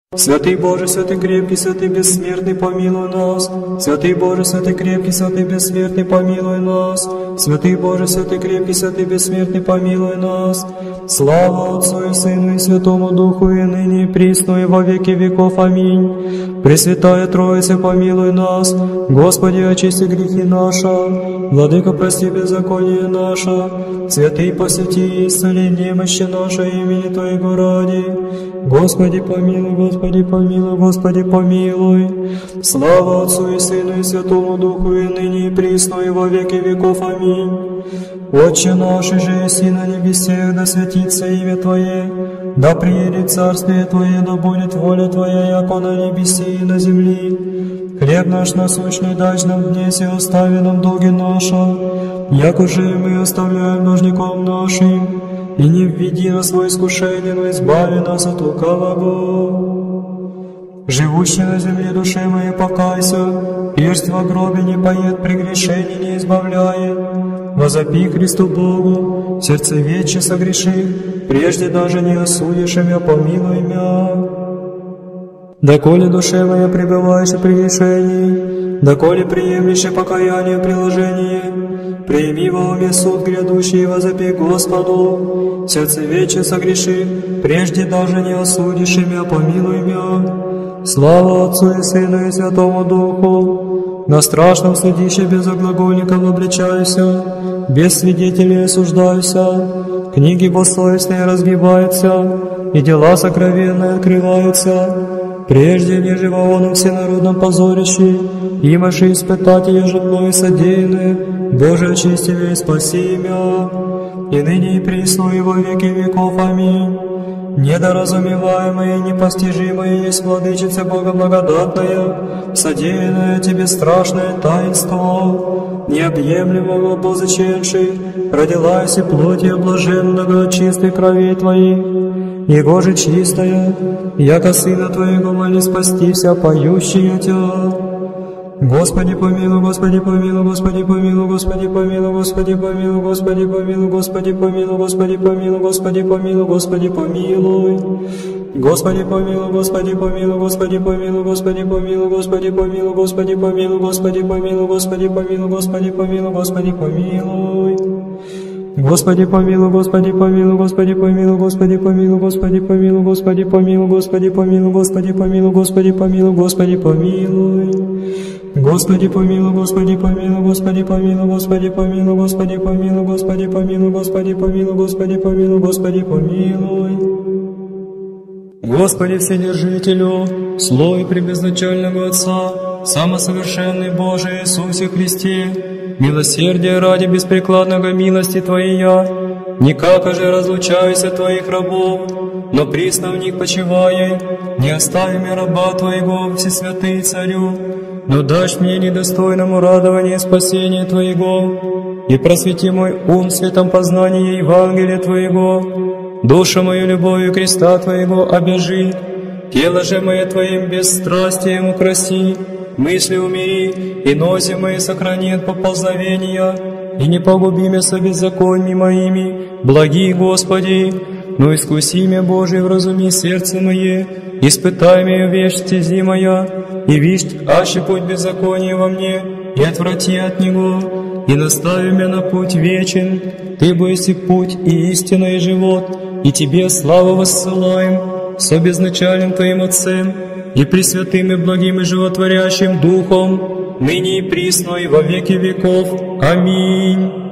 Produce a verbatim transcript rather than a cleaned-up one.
Святый Боже, святый крепкий, святый бессмертный, помилуй нас. Святый Боже, святый крепкий, святый бессмертный, помилуй нас. Святый Боже, святый крепкий, святый бессмертный, помилуй нас. Слава Отцу и Сыну и Святому Духу, и ныне и присно, и во веки веков. Аминь. Пресвятая Троица, помилуй нас. Господи, очисти грехи наши. Владыка, прости беззаконие наше. Святый, посвяти и исцели немощи наши имени Твоего ради. Господи, помилуй, Господи, помилуй, Господи, помилуй. Слава Отцу и Сыну и Святому Духу, и ныне и присно, и во веки веков. Аминь. Отче наш, же еси на небесех, да святится имя Твое, да приедет царствие Твое, да будет воля Твоя, яко на небеси и на земли. Хлеб наш насущный дашь нам днесь, и остави нам долги наши, яко же и мы оставляем должником нашим. И не введи нас во искушение, но избави нас от лукавого. Живущий на земле душе моей покайся, пирсть во гробе не поет, прегрешений не избавляет. Возопи Христу Богу, сердце вече согреши, прежде даже не осудишь меня, помилуй меня. Доколе душе моя пребываешь в прегрешении, доколе приемлешь покаяние приложение, прими во уме суд грядущий и возопи Господу, сердце вече согреши, прежде даже не осудишь меня, помилуй меня. Слава Отцу и Сыну и Святому Духу, на страшном судище без оглагольников обличайся, без свидетелей осуждайся, книги бессовестные разгибаются, и дела сокровенные открываются. Прежде, неже во оном всенародном позорище, имаши испытать еже мною содеянное, Боже, очисти и спаси меня, и ныне и присно, и во веки веков. Аминь. Недоразумеваемое и непостижимое есть Владычица Бога благодатная, содеянное Тебе страшное таинство, необъемлемого позаченши, родилась и плотью блаженного от чистой крови Твоей, Его же чистая, яко Сына Твоего моли спастися, поющая Тебя. Господи помилуй, Господи помилуй, Господи помилуй, Господи помилуй, Господи помилуй, Господи помилуй, Господи помилуй, Господи помилуй, Господи помилуй, Господи помилуй. Господи помилуй, Господи помилуй, Господи помилуй, Господи помилуй, Господи помилуй, Господи помилуй, Господи помилуй, Господи помилуй, Господи помилуй, Господи помилуй. Господи помилуй, Господи помилуй, Господи помилуй, Господи помилуй, Господи помилуй, Господи помилуй, Господи помилуй, Господи помилуй, Господи помилуй, Господи помилуй. Господи помилуй, Господи помилуй, Господи помилуй, Господи помилуй, Господи помилуй, Господи помилуй, Господи помилуй, Господи помилуй, Господи помилуй. Господи Вседержителю, слой пребезначального Отца, самосовершенный Боже Иисусе Христе, милосердие ради беспрекладного милости Твоя, никак же разлучаюсь от Твоих рабов, но присно в них почивая, не остави меня раба Твоего, Всесвятый Царю, но дашь мне недостойному радование спасения Твоего, и просвети мой ум светом познания Евангелия Твоего, душу мою любовью креста Твоего обяжи, тело же мое Твоим бесстрастием украси, мысли умири, и носи мои сохрани от поползновения, и не погуби меня со беззакониями моими, благи Господи, но искуси меня, Божий, вразуми сердце мое, испытай меня вещь стези моя, и вишь, аще путь беззакония во мне, и отврати от него, и настави меня на путь вечен, Ты бойся путь и истина и живот, и Тебе славу воссылаем, со безначальным Твоим Отцем, и пресвятым и благим и животворящим Духом, ныне и присно и во веки веков. Аминь.